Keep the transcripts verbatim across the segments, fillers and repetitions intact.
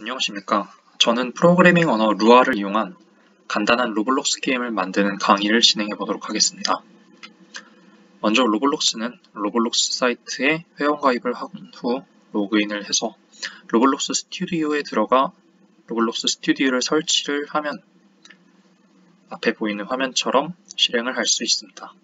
안녕하십니까. 저는 프로그래밍 언어 루아를 이용한 간단한 로블록스 게임을 만드는 강의를 진행해 보도록 하겠습니다. 먼저 로블록스는 로블록스 사이트에 회원가입을 한 후 로그인을 해서 로블록스 스튜디오에 들어가 로블록스 스튜디오를 설치를 하면 앞에 보이는 화면처럼 실행을 할 수 있습니다.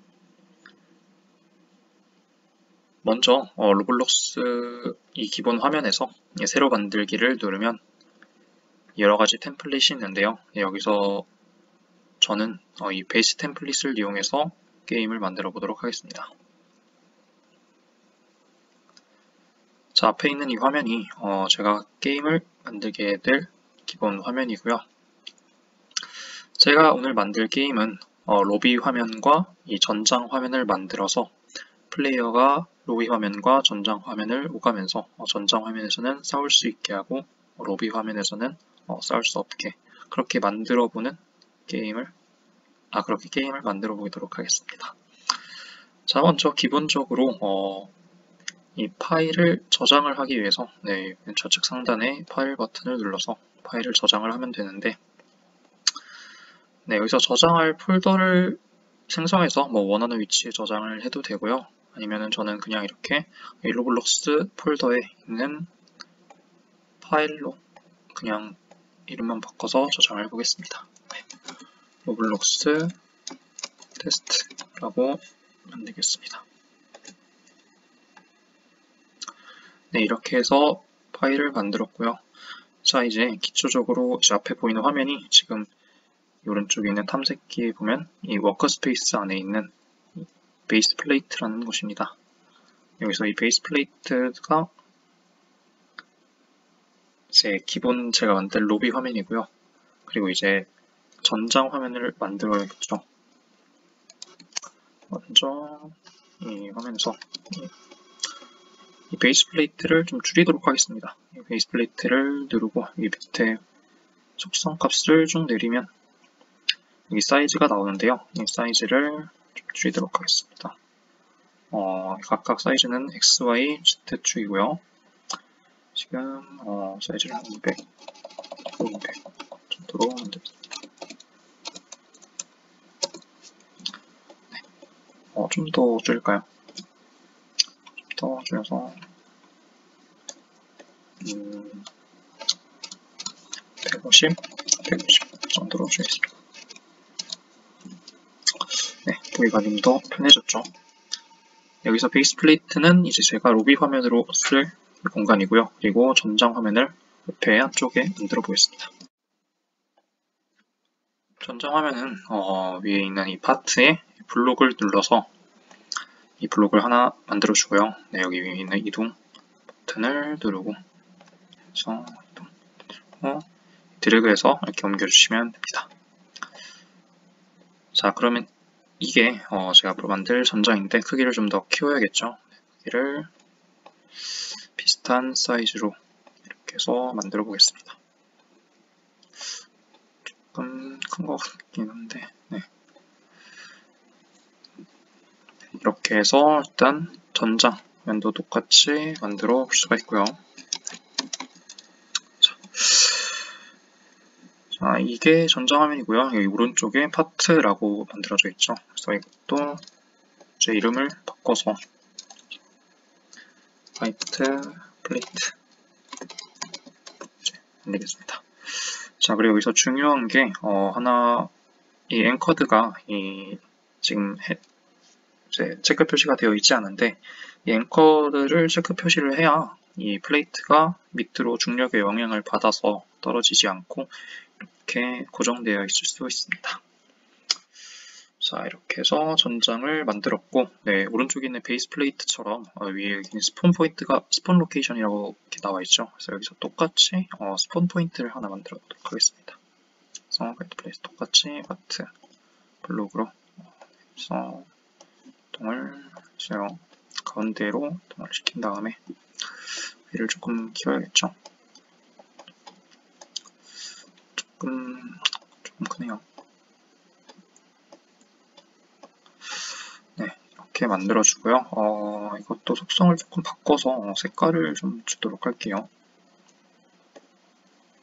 먼저 어, 로블록스 이 기본 화면에서 새로 만들기를 누르면 여러가지 템플릿이 있는데요. 여기서 저는 어, 이 베이스 템플릿을 이용해서 게임을 만들어 보도록 하겠습니다. 자, 앞에 있는 이 화면이 어, 제가 게임을 만들게 될 기본 화면이고요. 제가 오늘 만들 게임은 어, 로비 화면과 이 전장 화면을 만들어서 플레이어가 로비 화면과 전장 화면을 오가면서 어, 전장 화면에서는 싸울 수 있게 하고 어, 로비 화면에서는 어, 싸울 수 없게 그렇게 만들어 보는 게임을 아 그렇게 게임을 만들어 보도록 하겠습니다. 자, 먼저 기본적으로 어, 이 파일을 저장을 하기 위해서 네, 좌측 상단에 파일 버튼을 눌러서 파일을 저장을 하면 되는데 네, 여기서 저장할 폴더를 생성해서 뭐 원하는 위치에 저장을 해도 되고요. 아니면은 저는 그냥 이렇게 로블록스 폴더에 있는 파일로 그냥 이름만 바꿔서 저장을 해보겠습니다. 네. 로블록스 테스트라고 만들겠습니다. 네, 이렇게 해서 파일을 만들었고요. 자, 이제 기초적으로 이제 앞에 보이는 화면이 지금 오른쪽에 있는 탐색기에 보면 이 워커스페이스 안에 있는 베이스 플레이트라는 곳입니다. 여기서 이 베이스 플레이트가 제 기본 제가 만든 로비 화면이고요. 그리고 이제 전장 화면을 만들어야겠죠. 먼저 이 화면에서 이 베이스 플레이트를 좀 줄이도록 하겠습니다. 이 베이스 플레이트를 누르고 이 밑에 속성 값을 쭉 내리면 여기 사이즈가 나오는데요. 이 사이즈를 좀 줄이도록 하겠습니다. 어, 각각 사이즈는 엑스, 와이, 지축이고요. 지금 어, 사이즈를 한 이백, 오백 정도로 만들겠습니다. 네. 어, 좀 더 줄일까요? 좀 더 줄여서 음, 백오십, 백오십 정도로 줄이겠습니다. 네, 보기가 좀 더 편해졌죠. 여기서 베이스 플레이트는 이제 제가 로비 화면으로 쓸 공간이고요. 그리고 전장 화면을 옆에 한쪽에 만들어 보겠습니다. 전장 화면은 어, 위에 있는 이 파트에 블록을 눌러서 이 블록을 하나 만들어 주고요. 네, 여기 위에 있는 이동 버튼을 누르고 그래서 이동 어, 드래그해서 이렇게 옮겨주시면 됩니다. 자, 그러면 이게 어, 제가 앞으로 만들 전장인데 크기를 좀 더 키워야겠죠. 크기를 비슷한 사이즈로 이렇게 해서 만들어 보겠습니다. 조금 큰 것 같긴 한데 네. 이렇게 해서 일단 전장 면도 똑같이 만들어 볼 수가 있고요. 자, 자, 이게 전장 화면이고요. 여기 오른쪽에 파트라고 만들어져 있죠. 그래서 이것도 제 이름을 바꿔서 화이트 플레이트 만들겠습니다. 자, 그리고 여기서 중요한 게 어, 하나 이 앵커드가 이 지금 해, 이제 체크 표시가 되어 있지 않은데 이 앵커드를 체크 표시를 해야 이 플레이트가 밑으로 중력의 영향을 받아서 떨어지지 않고 이렇게 고정되어 있을 수 있습니다. 자, 이렇게 해서 전장을 만들었고 네, 오른쪽에 있는 베이스 플레이트처럼 어, 위에 스폰 포인트가 스폰 로케이션이라고 이렇게 나와 있죠. 그래서 여기서 똑같이 어, 스폰 포인트를 하나 만들어 보도록 하겠습니다. 그래서 화이트 플레이트 똑같이 화이트 블록으로 그래서 이동을 해서 가운데로 이동을 시킨 다음에 위를 조금 키워야겠죠. 조금 조금 크네요. 네, 이렇게 만들어주고요. 어, 이것도 속성을 조금 바꿔서 색깔을 좀 주도록 할게요.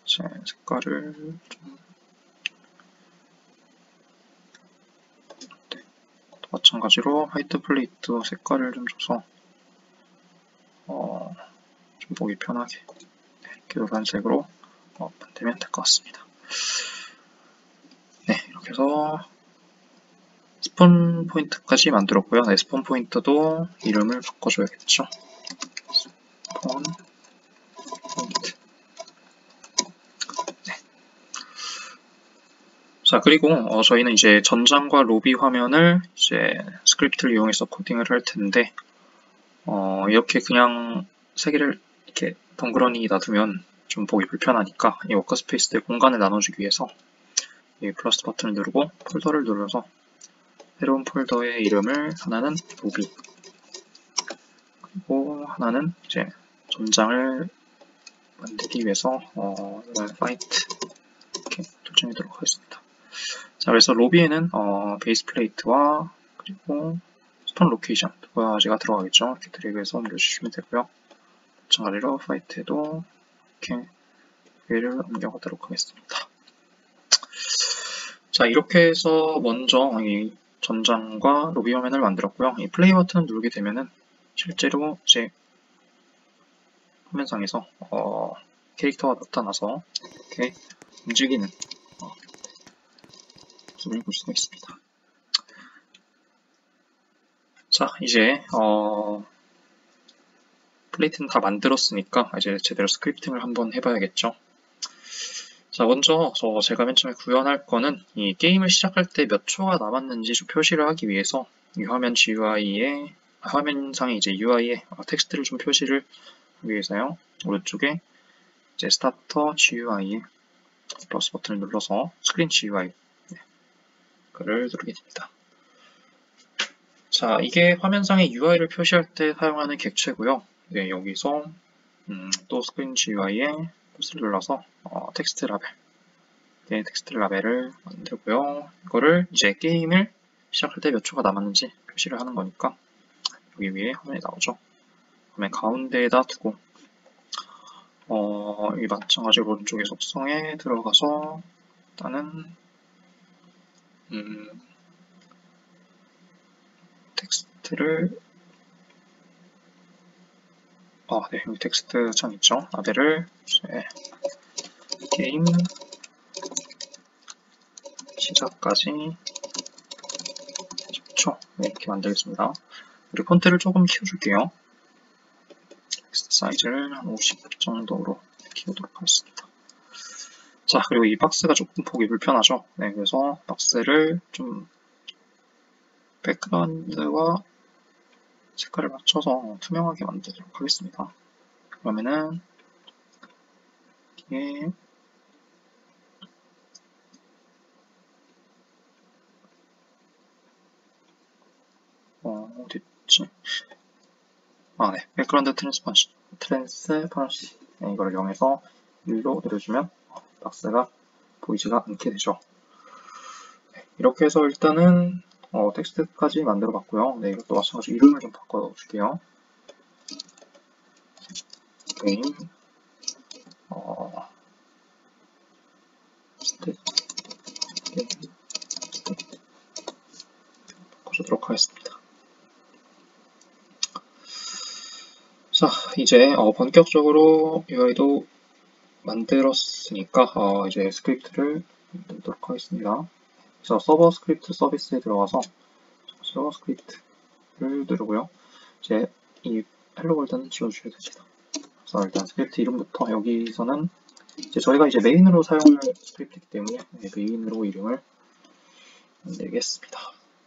제 색깔을 좀 네. 마찬가지로 화이트 플레이트 색깔을 좀 줘서 어, 좀 보기 편하게 네, 이렇게 노란색으로 어, 만들면 될 것 같습니다. 네, 이렇게 해서 스폰 포인트까지 만들었고요. 네, 스폰 포인트도 이름을 바꿔줘야겠죠. 스폰 포인트. 네. 자, 그리고 어, 저희는 이제 전장과 로비 화면을 이제 스크립트를 이용해서 코딩을 할 텐데 어, 이렇게 그냥 세 개를 이렇게 덩그러니 놔두면 좀 보기 불편하니까 이 워커스페이스 내 공간을 나눠주기 위해서 이 플러스 버튼을 누르고 폴더를 눌러서 새로운 폴더의 이름을 하나는 로비 그리고 하나는 이제 전장을 만들기 위해서 어, 이건 파이트 이렇게 설정해도록 하겠습니다. 자, 그래서 로비에는 어, 베이스 플레이트와 그리고 스폰 로케이션 두 가지가 들어가겠죠. 이렇게 드래그해서 옮겨주시면 되고요. 마찬가지로 파이트에도 이렇게 위를 옮겨가도록 하겠습니다. 자, 이렇게 해서 먼저 이 전장과 로비 화면을 만들었고요. 이 플레이 버튼을 누르게 되면은 실제로 이제 화면상에서 어, 캐릭터가 나타나서 이렇게 움직이는 어, 모습을 볼 수가 있습니다. 자, 이제 어, 플레이트는 다 만들었으니까 이제 제대로 스크립팅을 한번 해봐야겠죠. 자, 먼저 저 제가 맨 처음에 구현할 거는 이 게임을 시작할 때 몇 초가 남았는지 좀 표시를 하기 위해서 이 화면 지유아이에 화면상에 이제 유아이에 텍스트를 좀 표시를 하기 위해서요. 오른쪽에 이제 스타터 지유아이에 플러스 버튼을 눌러서 스크린 지유아이 네, 그를 누르게 됩니다. 자, 이게 화면상에 유아이를 표시할 때 사용하는 객체고요. 네, 여기서 음, 또 스크린 지유아이에 플러스를 눌러서 어, 텍스트 라벨 네, 텍스트 라벨을 만들고요. 이거를 이제 게임을 시작할 때 몇 초가 남았는지 표시를 하는 거니까 여기 위에 화면이 나오죠. 화면 가운데에다 두고 어, 이 마찬가지로 오른쪽의 속성에 들어가서 일단은 음, 텍스트를 아, 네, 여기 텍스트 창 있죠. 라벨을 이제 게임 시작까지 십 초 네, 이렇게 만들겠습니다. 그리고 폰트를 조금 키워줄게요. 텍스트 사이즈를 한 오십 정도로 키우도록 하겠습니다. 자, 그리고 이 박스가 조금 보기 불편하죠. 네, 그래서 박스를 좀 백그라운드와 색깔을 맞춰서 투명하게 만들도록 하겠습니다. 그러면은 이게 어, 어딨지? 아, 네. 백그라운드 트랜스퍼런시, 트랜스퍼런시 네, 이걸 이용해서 일로 내려주면 박스가 보이지가 않게 되죠. 네, 이렇게 해서 일단은 어, 텍스트까지 만들어 봤고요. 네, 이것도 마찬가지로 이름을 좀 바꿔줄게요. 게임 어, 스텝 게임 바꿔주도록 하겠습니다. 자, 이제 어, 본격적으로 유아이도 만들었으니까 어, 이제 스크립트를 만들도록 하겠습니다. 그래서 서버 스크립트 서비스에 들어가서 서버 스크립트를 누르고요. 이제 이 헬로 월드는 지워주셔야 됩니다. 그래서 일단 스크립트 이름부터 여기서는 이제 저희가 이제 메인으로 사용할 스크립트이기 때문에 메인으로 이름을 만들겠습니다.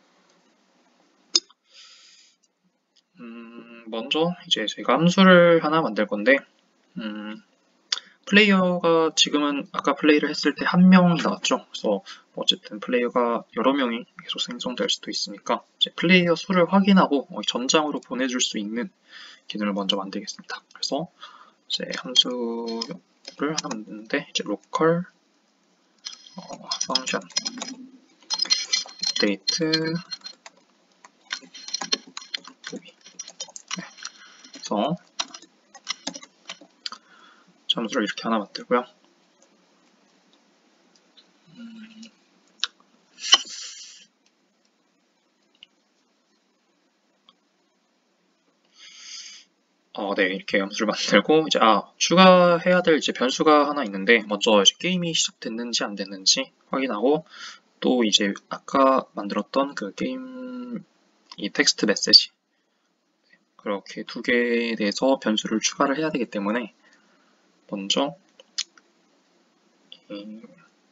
음, 먼저 이제 저희가 함수를 하나 만들 건데 음, 플레이어가 지금은 아까 플레이를 했을 때 한 명이 나왔죠. 그래서 어쨌든 플레이어가 여러 명이 계속 생성될 수도 있으니까 이제 플레이어 수를 확인하고 전장으로 보내줄 수 있는 기능을 먼저 만들겠습니다. 그래서 이제 함수를 하나 만드는데 이제 로컬 어, 펑션 업데이트 로비 네. 그래서 함수를 이렇게 하나 만들고요. 네, 이렇게 함수를 만들고, 이제, 아, 추가해야 될 이제 변수가 하나 있는데, 먼저 이제 게임이 시작됐는지 안 됐는지 확인하고, 또 이제 아까 만들었던 그 게임, 이 텍스트 메시지. 그렇게 두 개에 대해서 변수를 추가를 해야 되기 때문에, 먼저, 이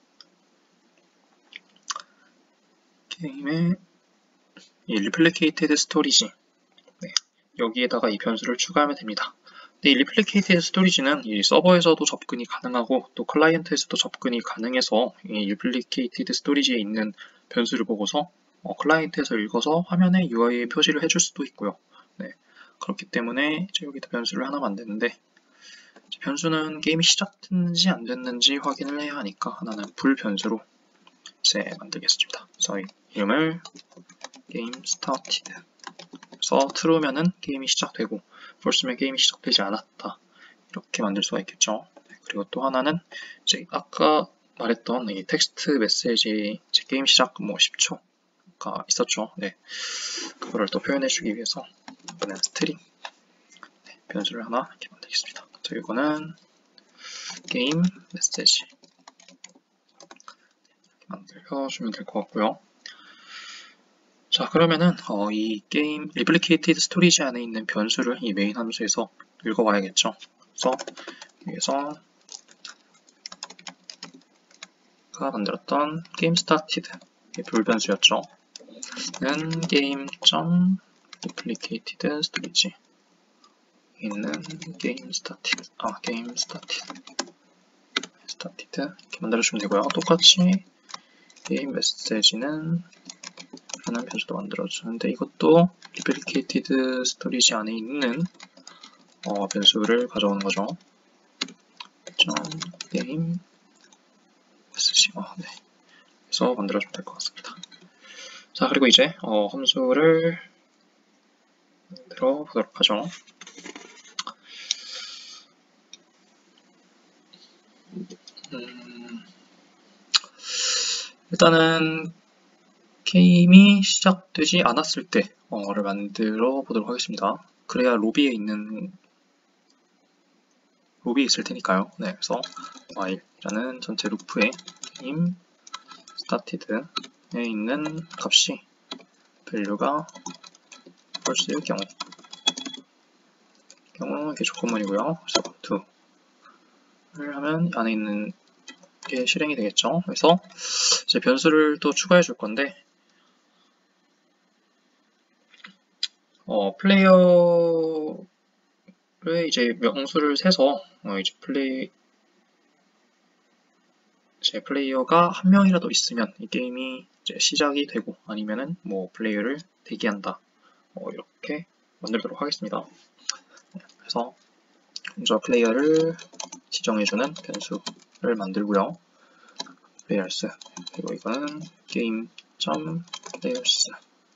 게임의 이 replicated storage지. 네, 여기에다가 이 변수를 추가하면 됩니다. 근데 이 replicated storage는 이 서버에서도 접근이 가능하고 또 클라이언트에서도 접근이 가능해서 이 replicated storage에 있는 변수를 보고서 어, 클라이언트에서 읽어서 화면에 유아이에 표시를 해줄 수도 있고요. 네, 그렇기 때문에 이제 여기다 변수를 하나 만드는데 변수는 게임이 시작됐는지 안 됐는지 확인을 해야 하니까 하나는 불 변수로 이제 만들겠습니다. 그래서 이름을 게임 started 그래서 true면은 게임이 시작되고 false면 게임이 시작되지 않았다 이렇게 만들 수가 있겠죠. 그리고 또 하나는 이제 아까 말했던 이 텍스트 메시지 이제 게임 시작 뭐 십 초가 있었죠. 네, 그거를 또 표현해주기 위해서 이번엔 스트링 네, 변수를 하나 이렇게 만들겠습니다. 자, 이거는 게임 메시지 이렇게 만들어주면 될 것 같고요. 자, 그러면은 어, 이 게임 replicated storage 안에 있는 변수를 이 메인 함수에서 읽어봐야겠죠. 그래서 여기서 가 만들었던 게임 started 불 변수였죠. 는 game.replicated storage 있는 game started 아 game started started 이렇게 만들어주면 되고요. 똑같이 게임 메시지는 라는 변수도 만들어주는데 이것도 replicated storage 안에 있는 어, 변수를 가져오는 거죠. game 메시지 어, 네. 그래서 만들어주면 될 것 같습니다. 자, 그리고 이제 어, 함수를 만들어 보도록 하죠. 음, 일단은 게임이 시작되지 않았을 때를 만들어 보도록 하겠습니다. 그래야 로비에 있는 로비에 있을 테니까요. 네, 그래서 while이라는 전체 루프에 게임 started에 있는 값이 value가 false일 경우 경우 이렇게 조건문이고요. 그래서 to를 하면 안에 있는 게 실행이 되겠죠. 그래서 이제 변수를 또 추가해 줄 건데 어, 플레이어를 이제 명수를 세서 어, 이제 플레이 제 플레이어가 한 명이라도 있으면 이 게임이 이제 시작이 되고 아니면은 뭐 플레이어를 대기한다 어, 이렇게 만들도록 하겠습니다. 그래서 먼저 플레이어를 지정해주는 변수를 만들고요. players 그리고 이거는 game.players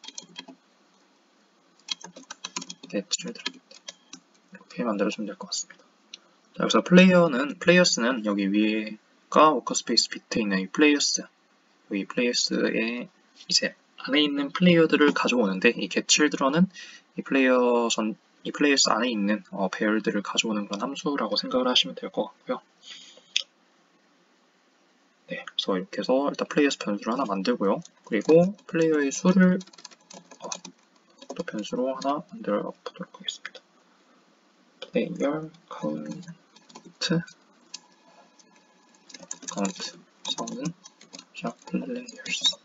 get children 이렇게 만들어주면 될 것 같습니다. 자, 여기서 플레이어는 플레이어스는 여기 위에가 워커스페이스 밑에 있는 이 플레이어스 여기 플레이어스에 이제 안에 있는 플레이어들을 가져오는데 이 get children은 이 플레이어 전 이 플레이어스 안에 있는 어, 배열들을 가져오는 그런 함수라고 생각을 하시면 될 것 같고요. 네, 그래서 이렇게 해서 일단 플레이어스 변수를 하나 만들고요. 그리고 플레이어의 수를 어, 또 변수로 하나 만들어 보도록 하겠습니다. player count count 성은 players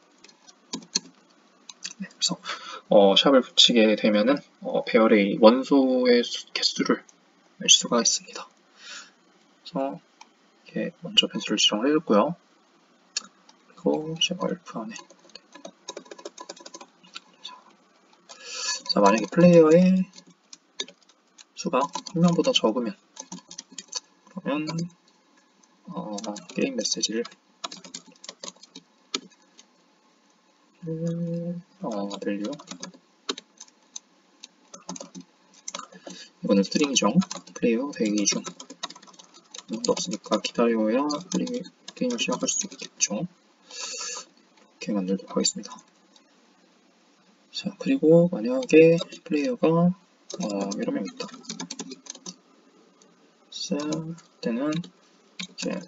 네, 그래서 어, 샵을 붙이게 되면은 어, 배열의 원소의 수, 개수를 낼 수가 있습니다. 그래서 이렇게 먼저 변수를 지정을 해줬고요. 그리고 제가 elf 안에 자, 만약에 플레이어의 수가 한 명보다 적으면 그러면 어, 게임 메시지를 어, value 이거는 스트링이죠. 플레이어 대기 중 아무도 없으니까 기다려야 플레이 게임을 시작할 수 있겠죠. 이렇게 만들도록 하겠습니다. 자, 그리고 만약에 플레이어가 어, 여러 명 있다. else 때는 이제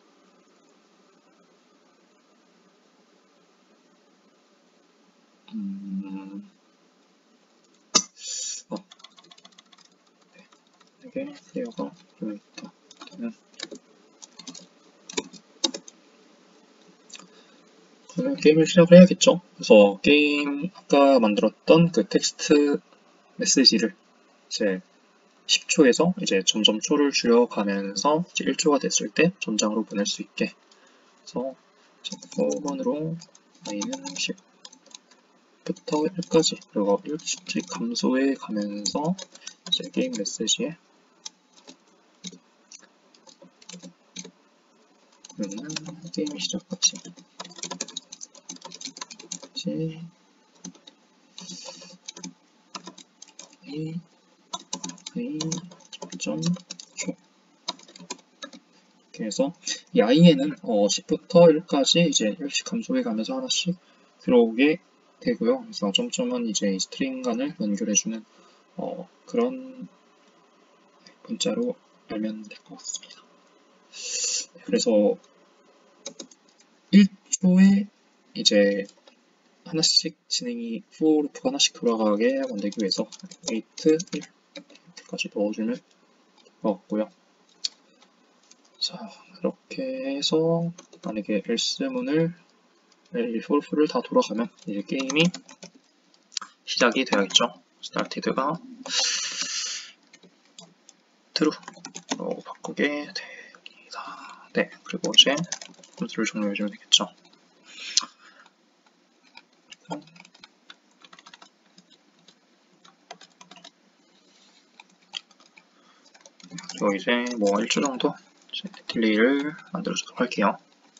음, 어, 네. 이게 플레이어가 좀 있다. 때는 그러면 게임을 시작을 해야겠죠. 그래서 게임 아까 만들었던 그 텍스트 메시지를 이제 십 초에서 이제 점점 초를 줄여가면서 이제 일 초가 됐을 때 전장으로 보낼 수 있게. 그래서 사 번으로 i는 십부터 일까지 그리고 일씩 감소해 가면서 이제 게임 메시지에 그러면 게임 시작까지 이 i 점 초 이렇게 해서 이 i에는 어, 십부터 일까지 이제 일씩 감소해 가면서 하나씩 들어오게 되고요. 그래서 점점은 이제 스트링 간을 연결해주는 어, 그런 문자로 알면 될 것 같습니다. 그래서 일 초에 이제 하나씩 진행이 for 루프가 하나씩 돌아가게 만들기 위해서 wait 일 이렇게까지 넣어주면 될 것 같고요. 자, 그렇게 해서 만약에 else문을 for loop를 다 돌아가면 이제 게임이 시작이 되어야겠죠. started가 true로 바꾸게 됩니다. 네, 그리고 이제 검수를 종료해주면 되겠죠. 그리고 이제 뭐 일 초 정도 딜레이를 만들어주도록 할게요.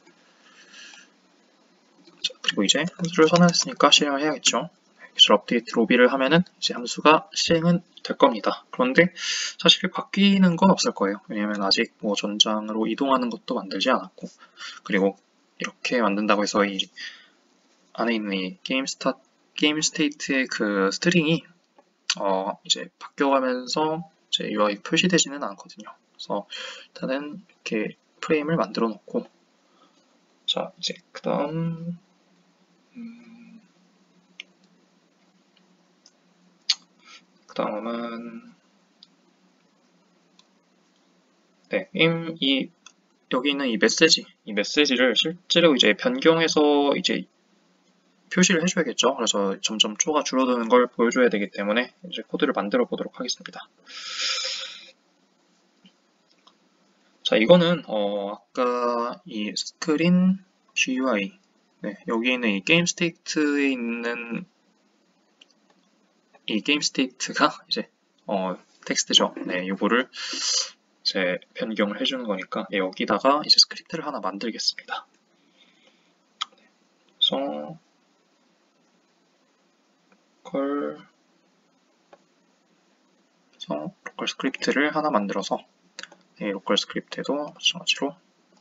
자, 그리고 이제 함수를 선언했으니까 실행을 해야겠죠. 기술 업데이트 로비를 하면은 이제 함수가 실행은 될 겁니다. 그런데 사실 바뀌는 건 없을 거예요. 왜냐면 아직 뭐 전장으로 이동하는 것도 만들지 않았고, 그리고 이렇게 만든다고 해서 이 안에 있는 이 게임 스타 게임 스테이트의 그 스트링이 어 이제 바뀌어가면서 이제 유아이 표시되지는 않거든요. 그래서 일단은 이렇게 프레임을 만들어 놓고, 자 이제 그 다음 음, 그 다음은 네, 게임 이 여기 있는 이 메시지, 이 메시지를 실제로 이제 변경해서 이제 표시를 해줘야겠죠. 그래서 점점 초가 줄어드는 걸 보여줘야 되기 때문에 이제 코드를 만들어 보도록 하겠습니다. 자, 이거는 어, 아까 이 스크린 지유아이, 네, 여기 있는 이 게임 스테이트에 있는 이 게임 스테이트가 이제 어, 텍스트죠. 네, 이거를 이제 변경을 해주는 거니까 여기다가 이제 스크립트를 하나 만들겠습니다. 그래서 로컬 그래서 로컬 스크립트를 하나 만들어서 네, 로컬 스크립트에도 마찬가지로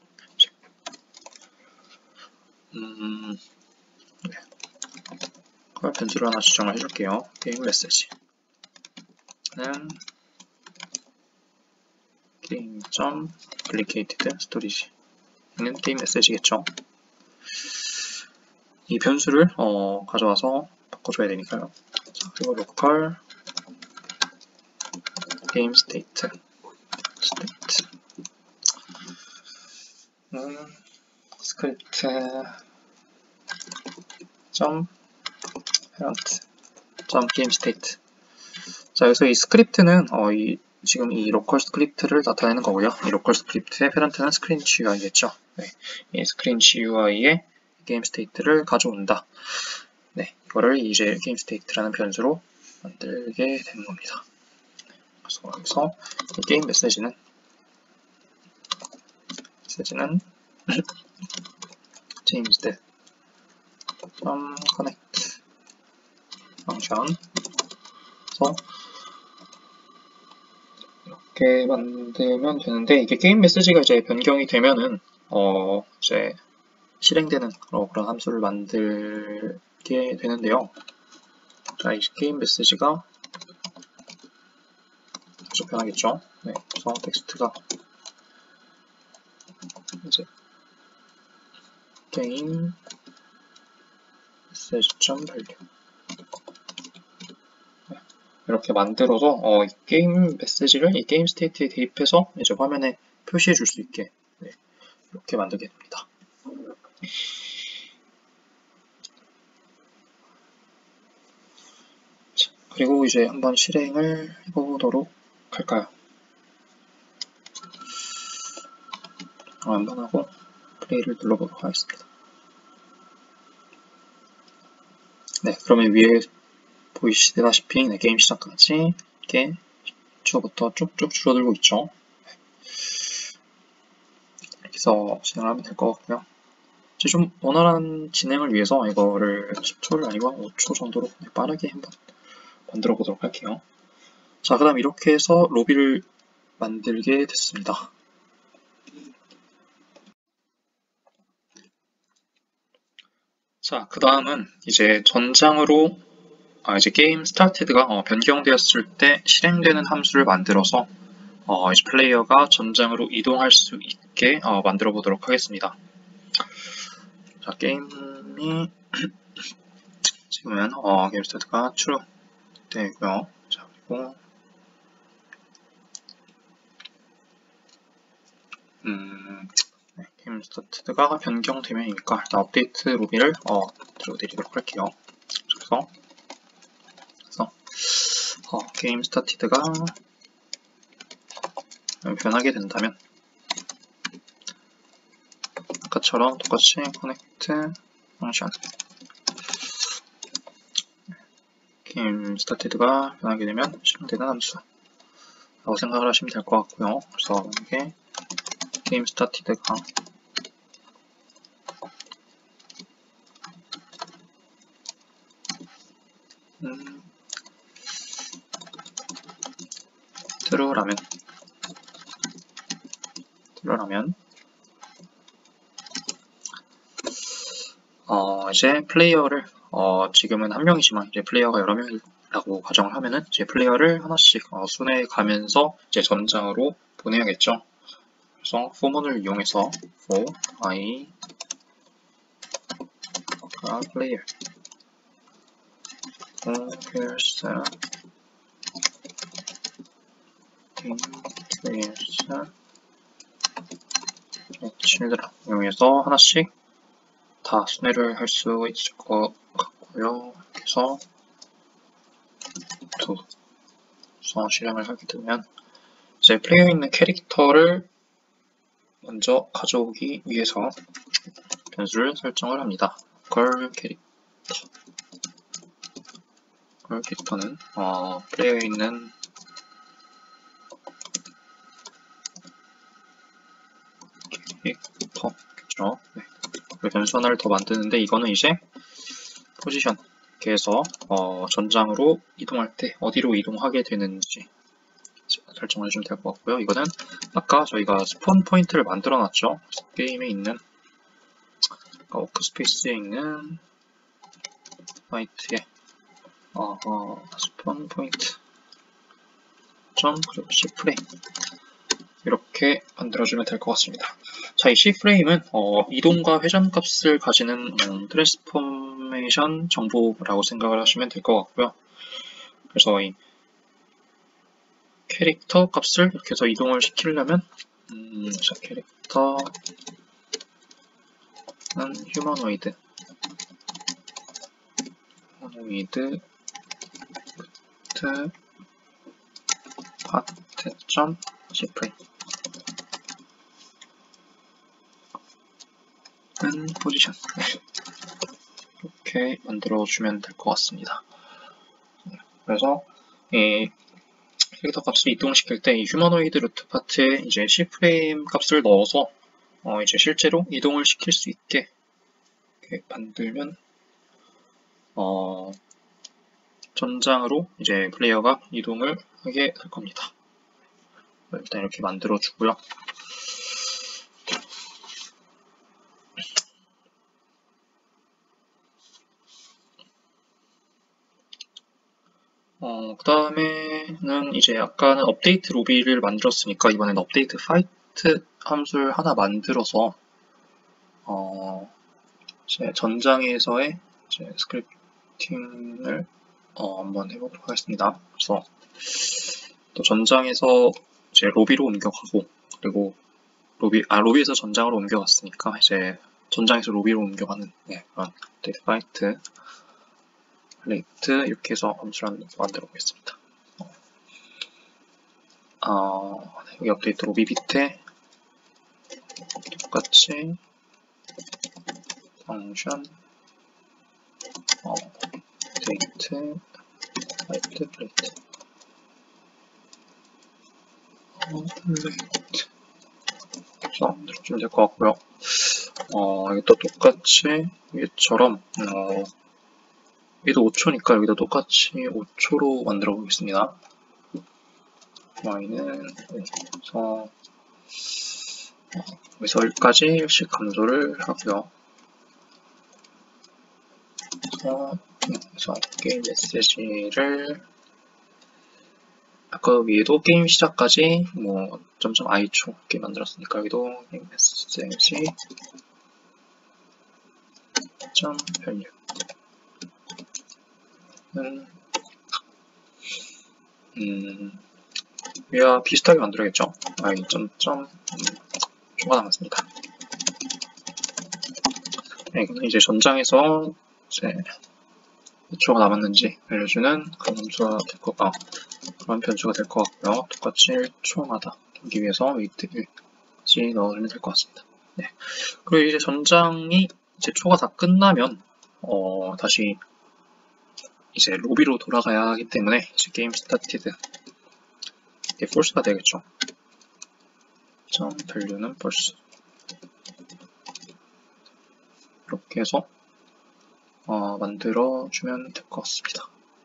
음, 네. 그걸 변수를 하나 지정을 해줄게요. 게임 메시지는 game.applicated storage는 게임 메시지겠죠. 이 변수를 어, 가져와서 바꿔줘야 되니까요. 자, 그리고 local game state state 음, 스크립트 점 parent 점 game state. 자, 여기서 이 스크립트는 어, 이 지금 이 로컬 스크립트를 나타내는 거고요. 이 로컬 스크립트의 페런트는 스크린 지유아이겠죠. 네, 이 스크린 지유아이의 게임 스테이트를 가져온다. 네, 이거를 이제 게임 스테이트라는 변수로 만들게 되는 겁니다. 그래서 여기서 이 게임 메시지는 메시지는 changed from connect 펑션 그래서 이렇게 만들면 되는데, 이게 게임 메시지가 이제 변경이 되면은 어 이제 실행되는 그런 함수를 만들게 되는데요. 자, 이 게임 메시지가 계속 변하겠죠. 네, 그래서 텍스트가 이제 게임 메시지.value 네, 이렇게 만들어서 어, 이 게임 메시지를 이 게임 스테이트에 대입해서 이제 화면에 표시해 줄 수 있게 네, 이렇게 만들게 됩니다. 자, 그리고 이제 한번 실행을 해보도록 할까요? 어, 한번 하고 플레이를 눌러보도록 하겠습니다. 네, 그러면 위에 보이시다시피 네, 게임 시작까지 이렇게 일 초부터 쭉쭉 줄어들고 있죠. 이렇게 해서 진행을 하면 될 것 같고요. 이제 좀 원활한 진행을 위해서 이거를 십 초를 아니고 오 초 정도로 빠르게 한번 만들어 보도록 할게요. 자, 그 다음 이렇게 해서 로비를 만들게 됐습니다. 자, 그 다음은 이제 전장으로 아, 이제 게임 스타트드가 어, 변경되었을 때 실행되는 함수를 만들어서 어, 이제 플레이어가 전장으로 이동할 수 있게 어, 만들어 보도록 하겠습니다. 자, 게임이 지금은 어, 게임 스타트가 true 되고요. 자, 그리고 음, 네, 게임 스타트가 변경되면이니까 일단 업데이트 로비를 어, 들어드리도록 할게요. 그래서, 그래서 어, 게임 스타티드가 변하게 된다면 아까처럼 똑같이 connect function 게임 스타티드가 변하게 되면 실행되는 함수 라고 생각을 하시면 될 것 같고요. 그래서 이게 게임 스타티드가 음, true라면 true라면 어, 이제 플레이어를 어, 지금은 한 명이지만 이제 플레이어가 여러 명이라고 가정을 하면은 이제 플레이어를 하나씩 어, 순회해 가면서 이제 전장으로 보내야겠죠. 그래서 for문을 이용해서 for i 가 player players players children 이용해서 하나씩 다 순회를 할 수 있을 것 같고요. 그래서 to 그래서 실행을 하게 되면 이제 플레이어에 있는 캐릭터를 먼저 가져오기 위해서 변수를 설정을 합니다. 걸 캐릭터 걸 캐릭터는 어, 플레이어에 있는 캐릭터겠죠. 네. 변수 하나를 더 만드는데 이거는 이제 포지션 계에서 어, 전장으로 이동할 때 어디로 이동하게 되는지 설정을 해주면 될 것 같고요. 이거는 아까 저희가 스폰 포인트를 만들어 놨죠. 게임에 있는 워크스페이스에 있는 화이트에 어, 어, 스폰 포인트 점 그리고 C프레임 이렇게 만들어주면 될 것 같습니다. 자, 이 C프레임은 어, 이동과 회전 값을 가지는 음, 트랜스포메이션 정보라고 생각을 하시면 될 것 같고요. 그래서 이 캐릭터 값을 이렇게 해서 이동을 시키려면 음, 자, 캐릭터는 휴머노이드 휴머노이드 파트 파트.c프레임 은 포지션 이렇게 만들어주면 될 것 같습니다. 그래서 이 캐릭터 값을 이동시킬 때 이 휴머노이드 루트 파트에 이제 C프레임 값을 넣어서 어 이제 실제로 이동을 시킬 수 있게 이렇게 만들면 어 전장으로 이제 플레이어가 이동을 하게 될 겁니다. 일단 이렇게 만들어 주고요. 어, 그 다음에 번째는 이제 아까는 업데이트 로비를 만들었으니까 이번엔 업데이트 파이트 함수를 하나 만들어서 어 이제 전장에서의 이제 스크립팅을 어 한번 해보도록 하겠습니다. 그래서 또 전장에서 이제 로비로 옮겨가고, 그리고 로비 아 로비에서 전장으로 옮겨갔으니까 이제 전장에서 로비로 옮겨가는 네, 그런 업데이트 파이트 레이트 이렇게 해서 함수를 만들어 보겠습니다. 어, 여기 업데이트 로비 밑에 똑같이 펑션 어, 업데이트 파이트 레이트 어, 레이트 그래서 만들어주면 될 것 같고요. 어, 여기 또 똑같이 위에처럼 어, 여기도 오 초니까 여기도 똑같이 오 초로 만들어 보겠습니다. y는 그래서 여기서 여기까지 일씩 감소를 하고요. 그래서 여기서 게임 메시지를 아까 위에도 게임 시작까지 뭐 점점 i초 이렇게 만들었으니까 여기도 게임 메시지 점 밸류 는 음, 위와 비슷하게 만들어야겠죠. i 점점 음, 초가 남았습니다. 네, 이거는 이제 전장에서 이제 몇 초가 남았는지 알려주는 그런 함수가 될 것, 아, 그런 변수가 될 것 같고요. 똑같이 일 초마다 돌기 위해서 웨이트 일까지 넣어주면 될 것 같습니다. 네. 그리고 이제 전장이 이제 초가 다 끝나면 어, 다시 이제 로비로 돌아가야 하기 때문에 이제 게임 스타티드 이게 false가 되겠죠. 점 밸류는 false 이렇게 해서 어, 만들어주면 될 것 같습니다.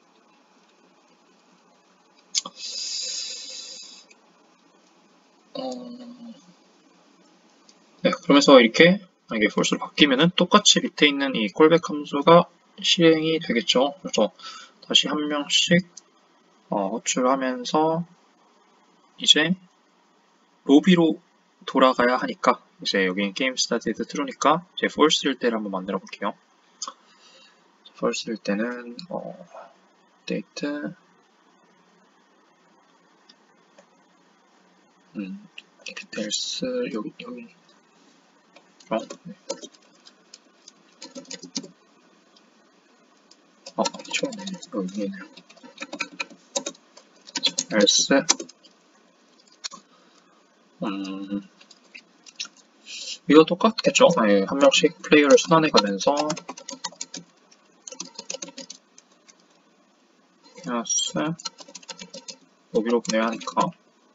어... 네, 그러면서 이렇게 만약에 false로 바뀌면은 똑같이 밑에 있는 이 콜백 함수가 실행이 되겠죠. 그래서 다시 한 명씩 어, 호출하면서 이제 로비로 돌아가야 하니까 이제 여기 게임 스타트에도 트루니까 이제 false일 때를 한번 만들어 볼게요. false일 때는 어, update 음, details 여기 여기 어, 네. 어, 아니죠. 여기 있네요. else 음, 이거 똑같겠죠? 네, 한 명씩 플레이어를 순환해 가면서 플러스 로비로 보내야 하니까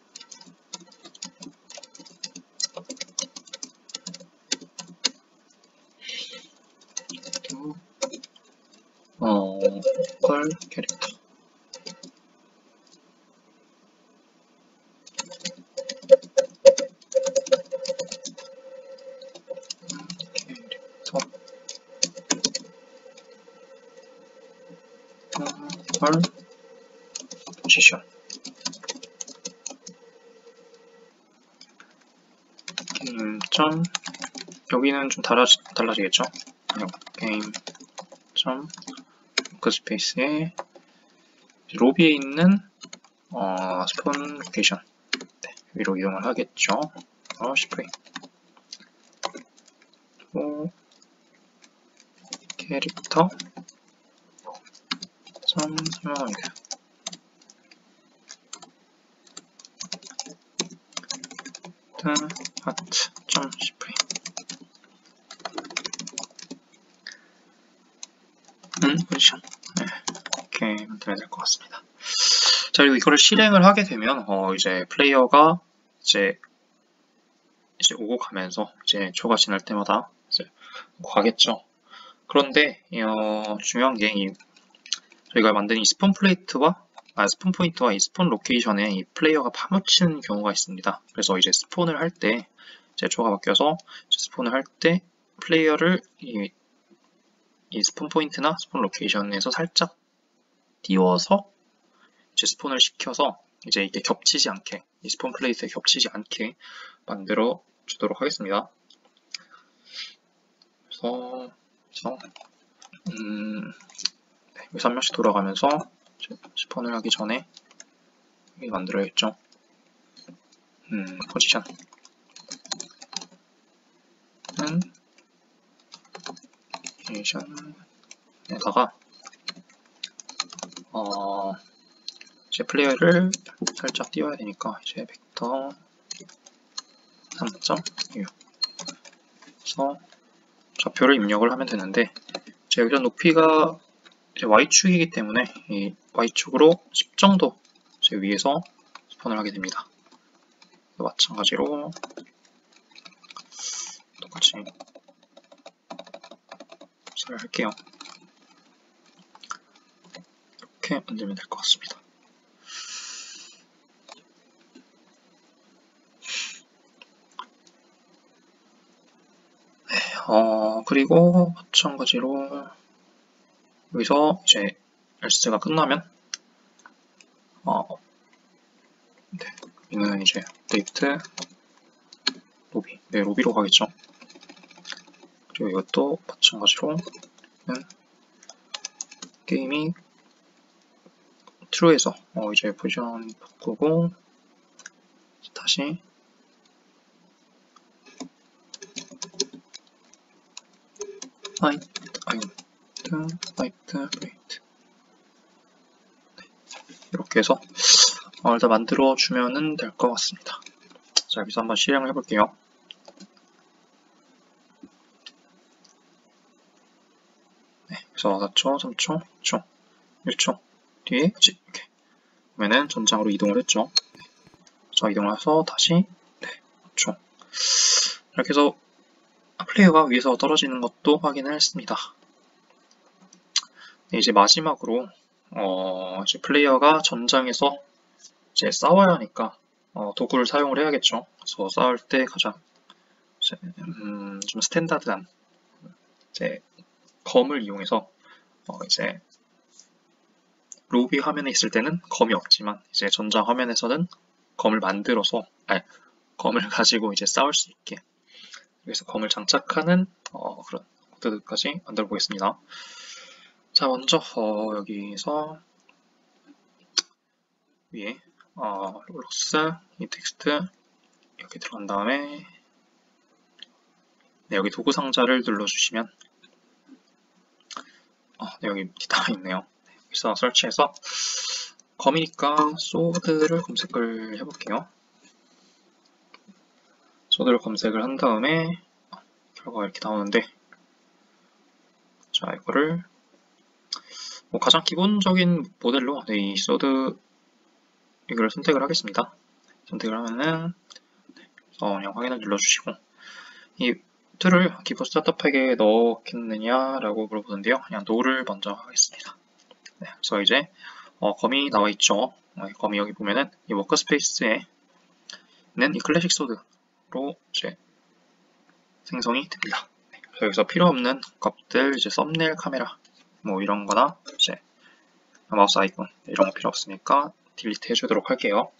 어, local 캐릭터 캐릭터 local 포지션 게임 점 여기는 좀 달라지, 달라지겠죠? 게임 점 워크스페이스에 로비에 있는 어, 스폰 로케이션 네, 위로 이용을 하겠죠. 어, 시프레이 또 캐릭터 점 설명합니다. 하트 점 시프레이 음, 포지션 네, 이렇게 만들어야 될 것 같습니다. 자, 그리고 이거를 실행을 하게 되면 어, 이제 플레이어가 이제 이제 오고 가면서 이제 초가 지날 때마다 이제 가겠죠. 그런데 어, 중요한 게 이, 저희가 만든 이 스폰 플레이트와 아, 스폰 포인트와 이 스폰 로케이션에 이 플레이어가 파묻히는 경우가 있습니다. 그래서 이제 스폰을 할 때 이제 초가 바뀌어서 스폰을 할 때 플레이어를 이, 이 스폰 포인트나 스폰 로케이션에서 살짝 띄워서 이제 스폰을 시켜서 이제 이게 겹치지 않게, 이 스폰 플레이트에 겹치지 않게 만들어 주도록 하겠습니다. 그래서, 그래서 음, 네, 여기서 한 명씩 돌아가면서 스폰을 하기 전에 여기 만들어야겠죠. 음, 포지션 는 에다가 어, 이제 플레이어를 살짝 띄워야 되니까 이제 벡터 삼 점 육 그래서 좌표를 입력을 하면 되는데, 이제 여기서 높이가 이제 Y축이기 때문에 이 Y축으로 십 정도 이제 위에서 스폰을 하게 됩니다. 마찬가지로 똑같이 잘 할게요. 이렇게 만들면 될 것 같습니다. 네, 어, 그리고 마찬가지로 여기서 이제 else가 끝나면 어, 네, 여기는 이제 update 로비, 네, 로비로 가겠죠. 그리고 이것도 마찬가지로 게임이 true에서 어, 이제 포지션 바꾸고 다시 height, height, height, height 이렇게 해서 어, 일단 만들어 주면은 될 것 같습니다. 자, 여기서 한번 실행을 해볼게요. 네, 그래서 사 초, 삼 초, 이 초, 일 초 뒤에 이렇게 그러면은 전장으로 이동을 했죠. 자, 이동을 해서 다시 네, 오 초 이렇게 해서 플레이어가 위에서 떨어지는 것도 확인을 했습니다. 네, 이제 마지막으로 어, 이제 플레이어가 전장에서 이제 싸워야 하니까 어, 도구를 사용을 해야겠죠. 그래서 싸울 때 가장 이제, 음, 좀 스탠다드한 이제 검을 이용해서 어, 이제 로비 화면에 있을 때는 검이 없지만 이제 전장 화면에서는 검을 만들어서 아니, 검을 가지고 이제 싸울 수 있게 그래서 검을 장착하는 어, 그런 코드까지 만들어 보겠습니다. 자, 먼저 어, 여기서 위에 어, 롤록스 이 텍스트 이렇게 들어간 다음에 네, 여기 도구 상자를 눌러주시면 어, 네, 여기 나와 있네요. 여기서 설치해서 검이니까 소드를 검색을 해볼게요. 소드를 검색을 한 다음에 결과가 이렇게 나오는데, 자, 이거를 뭐 가장 기본적인 모델로 네, 이 소드 이거를 선택을 하겠습니다. 선택을 하면은 어, 그냥 확인을 눌러주시고 이 툴을 기본 스타트팩에 넣겠느냐라고 물어보는데요. 그냥 no를 먼저 하겠습니다. 네, 그래서 이제 어, 검이 나와 있죠. 어, 검이 여기 보면은 이 워크스페이스에는 이 클래식 소드로 이제 생성이 됩니다. 네, 그래서 여기서 필요 없는 값들 이제 썸네일 카메라 뭐 이런 거나 이제 마우스 아이콘 이런 거 필요 없으니까 딜리트 해주도록 할게요.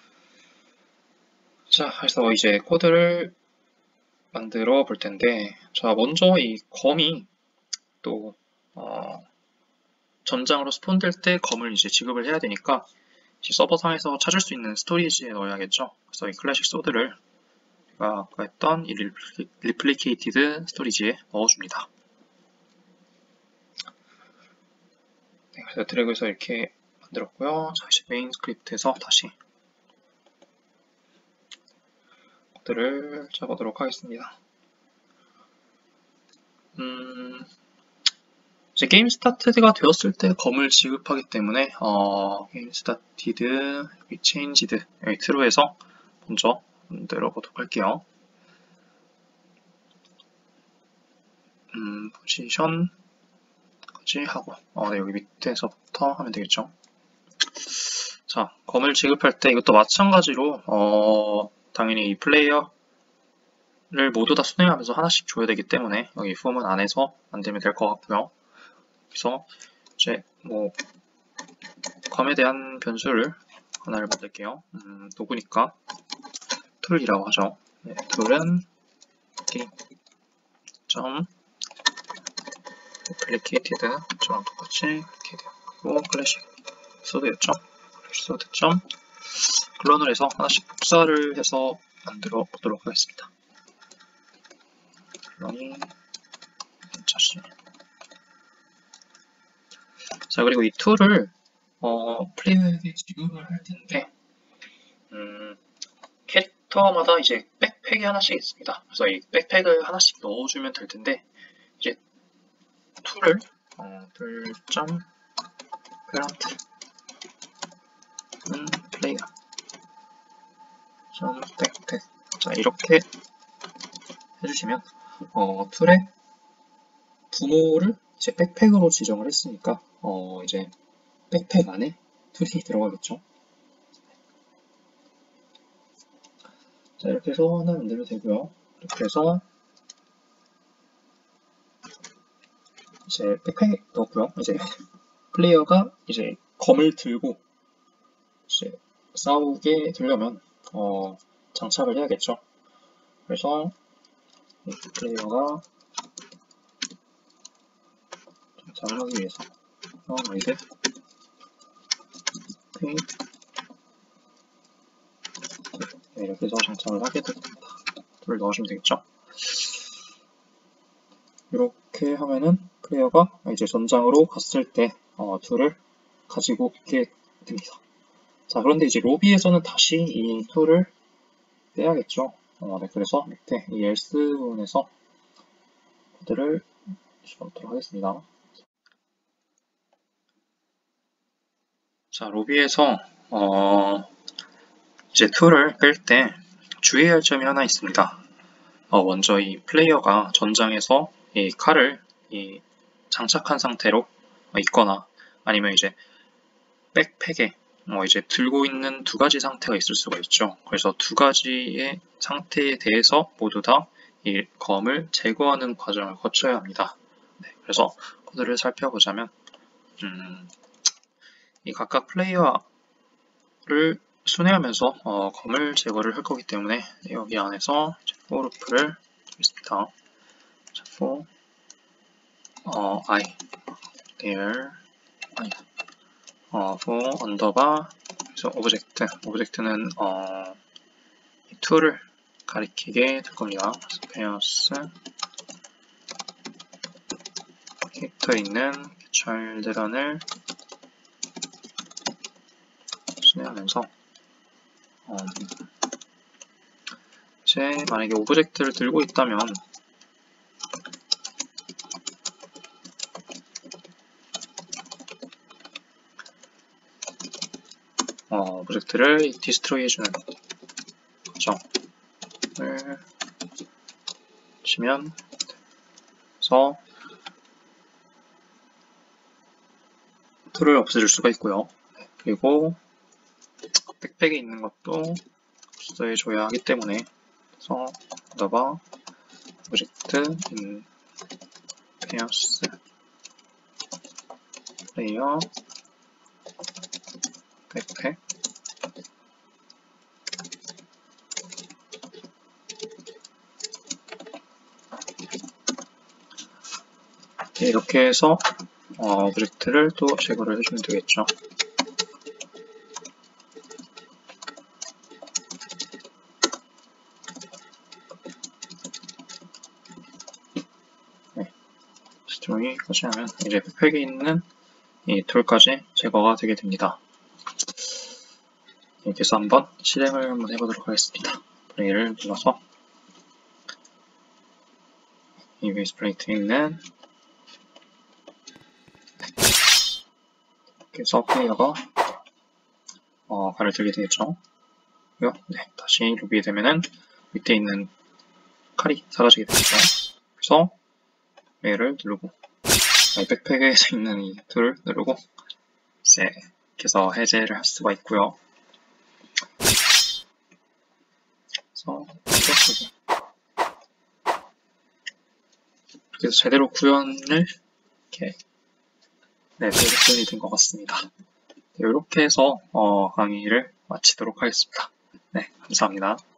자, 그래서 이제 코드를 만들어 볼 텐데, 자, 먼저 이 검이 또 어, 전장으로 스폰될 때 검을 이제 지급을 해야 되니까 서버상에서 찾을 수 있는 스토리지에 넣어야겠죠. 그래서 이 클래식 소드를 제가 아까 했던 이 리플리케이티드 스토리지에 넣어줍니다. 네, 그래서 드래그해서 이렇게 만들었고요. 자, 이제 메인 스크립트에서 다시 코드를 짜보도록 하겠습니다. 음, 이제 게임 스타트가 되었을 때 검을 지급하기 때문에 어, 게임 스타티드 여기 체인지드 여기 true에서 먼저 만들어 보도록 할게요. 음, 포지션까지 하고 어, 네, 여기 밑에서부터 하면 되겠죠. 자, 검을 지급할 때 이것도 마찬가지로 어, 당연히 이 플레이어를 모두 다 순회하면서 하나씩 줘야 되기 때문에 여기 폼은 안에서 만들면 될 것 같고요. 그래서 이제 뭐 검에 대한 변수를 하나를 만들게요. 음, 도구니까 툴이라고 하죠. 네, 툴은 게임 점 applicated처럼 똑같이 이렇게 돼요. 그리고 클래식 소드였죠. 클래식 소드 점 클론을 해서 하나씩 복사를 해서 만들어 보도록 하겠습니다. 클론이 자신. 자, 그리고 이 툴을 어, 플레이어에게 지급을 할 텐데, 음, 캐릭터마다 이제 백팩이 하나씩 있습니다. 그래서 이 백팩을 하나씩 넣어주면 될 텐데, 이제 툴을 어, 툴.parent 음, 플레이어 점 백팩. 자, 이렇게 해주시면 어, 툴의 부모를 이제 백팩으로 지정을 했으니까 어, 이제 백팩 안에 툴이 들어가겠죠. 자, 이렇게 해서 하나 만들면 되고요. 이렇게 해서 이제 백팩 넣었고요. 이제 플레이어가 이제 검을 들고 이제 싸우게 되려면 어, 장착을 해야겠죠. 그래서 이 플레이어가 장착을 하기 위해서 어, 이제 네, 이렇게 해서 장착을 하게 됩니다. 툴을 넣으시면 되겠죠. 이렇게 하면은 플레이어가 이제 전장으로 갔을 때 어, 툴을 가지고 있게 됩니다. 자, 그런데 이제 로비에서는 다시 이 툴을 빼야겠죠. 어, 네, 그래서 밑에 이 else 부분에서 코드를 집어넣도록 하겠습니다. 자, 로비에서 어, 이제 툴을 뺄 때 주의할 점이 하나 있습니다. 어, 먼저 이 플레이어가 전장에서 이 칼을 이 장착한 상태로 있거나 아니면 이제 백팩에 어, 이제 들고 있는 두 가지 상태가 있을 수가 있죠. 그래서 두 가지의 상태에 대해서 모두 다 이 검을 제거하는 과정을 거쳐야 합니다. 네, 그래서 코드를 살펴보자면 음, 이 각각 플레이어를 순회하면서 어, 검을 제거를 할 거기 때문에 여기 안에서 for루프를 하겠습니다. for 어, i there i 어, for 언더바 그래서 오브젝트 오브젝트는 어, 이 툴을 가리키게 될 겁니다. 페어스 캐릭터에 있는 찰드런을 순회하면서 어, 이제 만약에 오브젝트를 들고 있다면 어, 오브젝트를 디스트로이 해주는 과정을 치면 그래서 툴을 없애줄 수가 있고요. 그리고 백팩에 있는 것도 없애줘야 하기 때문에 그래서 언더바 오브젝트 in pairs 플레이어 백팩 이렇게 해서 어, 오브젝트를 또 제거를 해주면 되겠죠. 네. 디스트로이까지 하면 이제 백팩에 있는 이 툴까지 제거가 되게 됩니다. 이렇게 해서 한번 실행을 한번 해보도록 하겠습니다. 플레이를 눌러서 이 베이스 플레이트에 있는 이렇게 해서 플레이어가 어, 칼을 들게 되겠죠. 네, 다시 로비에 되면은 밑에 있는 칼이 사라지게 됩니다. 그래서 얘를 누르고 이 백팩에 있는 이 툴을 누르고 이제 이렇게 해서 해제를 할 수가 있고요. 그래서 이렇게 해서 제대로 구현을 이렇게 네, 제대로 구현이 된 것 같습니다. 이렇게 해서 어, 강의를 마치도록 하겠습니다. 네, 감사합니다.